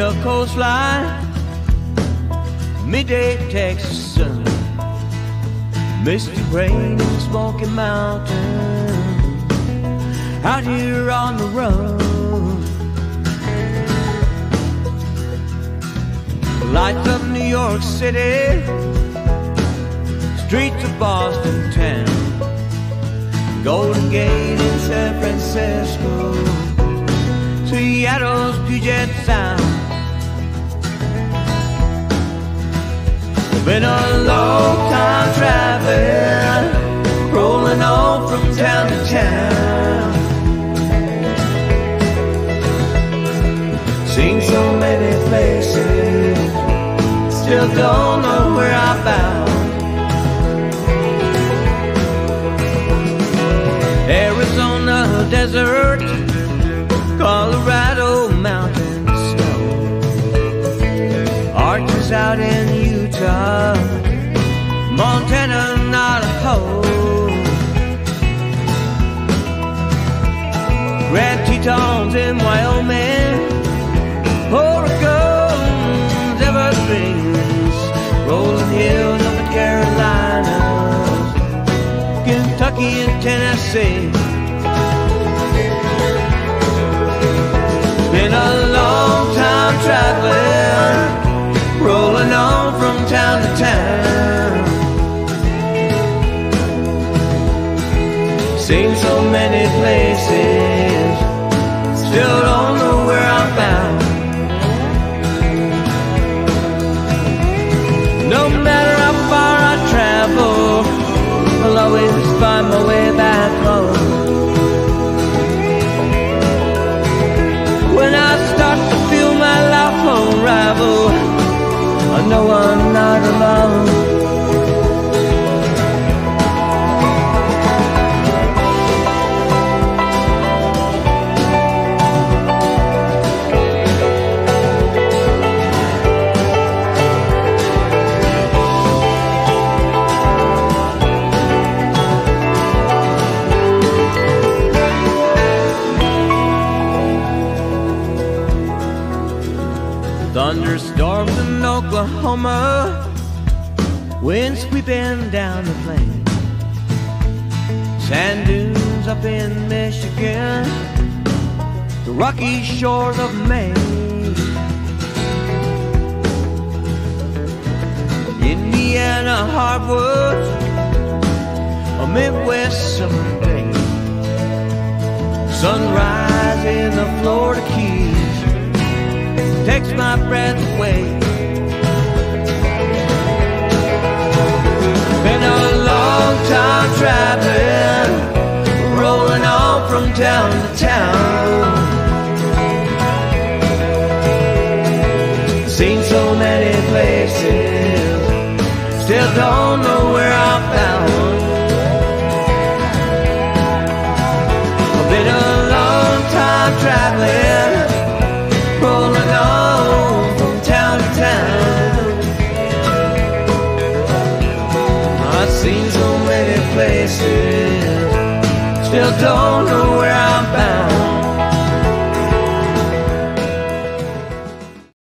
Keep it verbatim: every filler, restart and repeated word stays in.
the coastline, midday Texas sun, misty rain in the Smoky Mountain, out here on the run. Lights of New York City, streets of Boston town, Golden Gate in San Francisco, Seattle's Puget Sound. Been a long time traveling, rolling on from town to town. Seen so many places, still don't know where I'm bound. Arizona desert, Colorado mountain snow, Arches out in Utah, Montana, Navajo, Grand Tetons in Wyoming, Oregon's evergreens, rolling hills of the Carolinas, Kentucky and Tennessee. Been a long time traveling, rolling on from town to town. Seen so many places, still don't know where I'm bound. No matter how far I travel, I'll always find my way back home. When I start to feel my life unravel, I know I'm not alone. Thunderstorms in Oklahoma, wind sweeping down the plain, sand dunes up in Michigan, the rocky shores of Maine, Indiana hardwoods, a Midwest summer day, sunrise in the Florida Keys takes my breath away. Been a long time traveling, rolling on from town to town. Seen so many places, still don't know where I'm bound. Been a long time traveling, rolling on from town to town. I've seen so many places, still don't know where I'm bound.